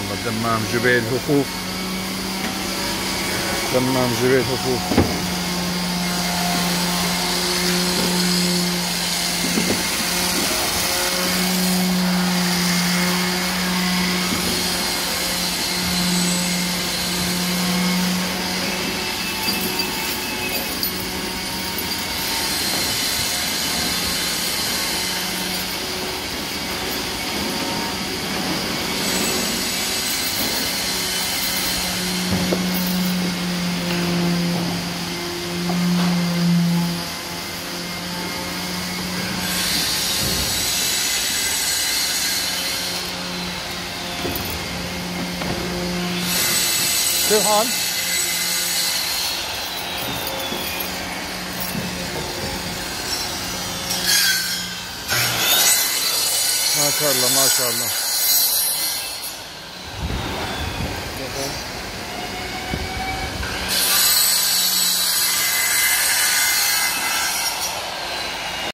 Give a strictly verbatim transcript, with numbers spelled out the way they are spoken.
الله. دمام جبيل هفوف، دمام جبيل هفوف. كيف حال؟ ما شاء الله ما شاء الله.